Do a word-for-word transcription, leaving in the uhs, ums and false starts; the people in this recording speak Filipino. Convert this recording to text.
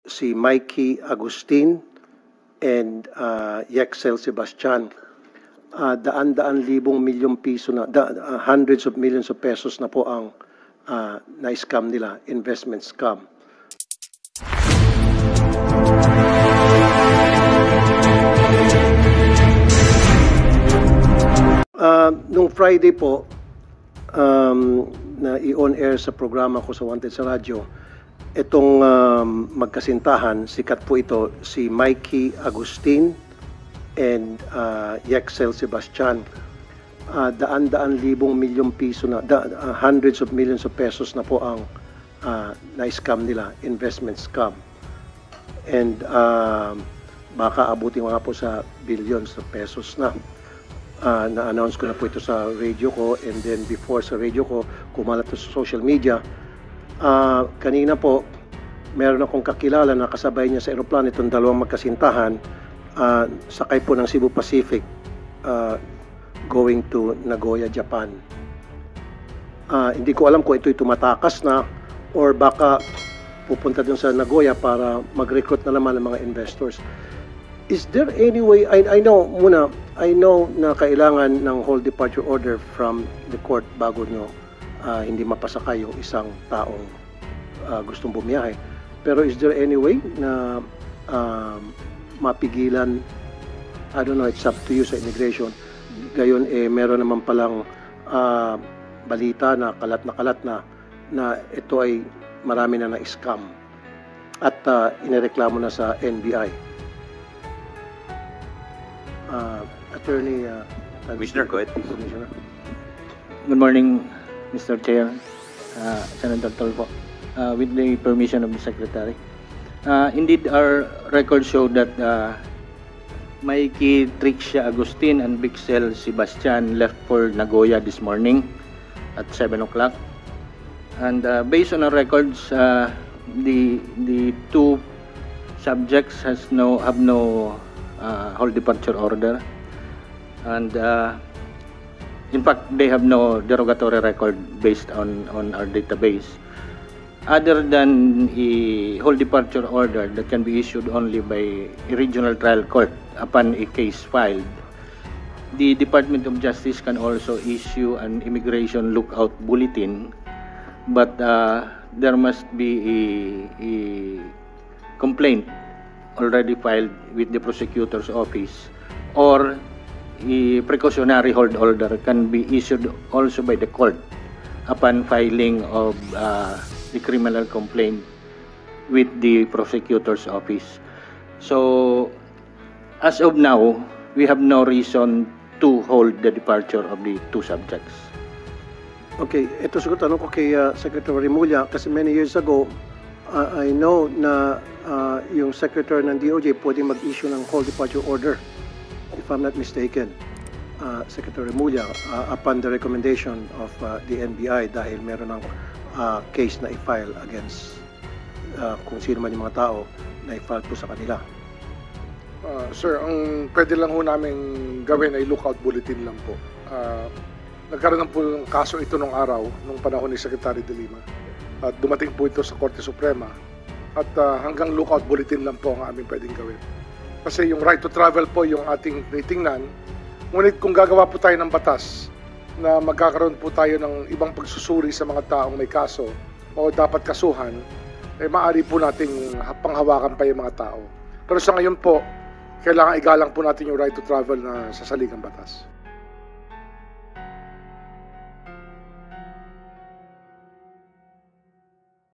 si Mikey Agustin and uh, Yexel Sebastian. Uh, daan-daan libong milyong piso na, da, uh, hundreds of millions of pesos na po ang uh, na-scam nila, investment scam. Uh, nung Friday po, um, na i-on air sa programa ko sa Wanted sa radyo, itong um, magkasintahan, sikat po ito, si Mikey Agustin and uh, Yexel Sebastian. Uh, daan-daan libong milyong piso na, da, uh, hundreds of millions of pesos na po ang uh, na-scam nila, investment scam. And uh, baka abutin nga po sa billions of pesos na. Uh, na-announce ko na po ito sa radio ko, and then before sa radio ko, kumalat to sa social media. Uh, kanina po, meron akong kakilala na kasabay niya sa aeroplano itong dalawang magkasintahan, uh, sakay po ng Cebu Pacific uh, going to Nagoya, Japan. Uh, hindi ko alam kung ito'y tumatakas na or baka pupunta dun sa Nagoya para mag-recruit na naman ng mga investors. Is there any way, I, I know muna, I know na kailangan ng whole departure order from the court bago nyo uh, hindi mapasakay yung isang taong uh, gustong bumiyahe. Pero is there any way na uh, mapigilan, I don't know, it's up to you sa immigration, gayon eh meron naman palang uh, balita na kalat na kalat na na ito ay marami na na-scam at uh, inireklamo na sa N B I. Uh, Attorney uh, Commissioner, go ahead. Commissioner. Good morning, Mister Chair, uh, Senator Tolpo. Uh, with the permission of the Secretary. Uh, indeed, our records show that uh, Mikey Trixia Agustin and Bixel Sebastian left for Nagoya this morning at seven o'clock. And uh, based on our records, uh, the the two subjects has no have no uh, whole departure order, and uh, in fact they have no derogatory record based on on our database, other than a whole departure order that can be issued only by a regional trial court upon a case filed. The Department of Justice can also issue an immigration lookout bulletin, but uh, there must be a, a complaint already filed with the prosecutor's office, or a precautionary hold order can be issued also by the court upon filing of uh, the criminal complaint with the prosecutor's office. So, as of now, we have no reason to hold the departure of the two subjects. Okay, ito siguro tanong ko kay uh, Secretary Remulla, kasi many years ago, uh, I know na uh, yung Secretary ng D O J pwede mag-issue ng whole departure order, if I'm not mistaken, uh, Secretary Remulla, uh, upon the recommendation of uh, the N B I dahil meron ng uh, case na i-file against uh, kung sino man yung mga tao na i-file po sa kanila. Uh, sir, ang pwede lang ho namin gawin ay lookout bulletin lang po. Uh, nagkaroon po ng kaso ito nung araw, nung panahon ni Secretary De Lima. At dumating po ito sa Korte Suprema. At uh, hanggang lookout bulletin lang po ang aming pwedeng gawin. Kasi yung right to travel po yung ating titingnan. Ngunit kung gagawa po tayo ng batas na magkakaroon po tayo ng ibang pagsusuri sa mga taong may kaso o dapat kasuhan, eh maaari po nating panghawakan pa yung mga tao. Pero sa ngayon po, kailangan igalang po natin yung right to travel na sa saligang batas.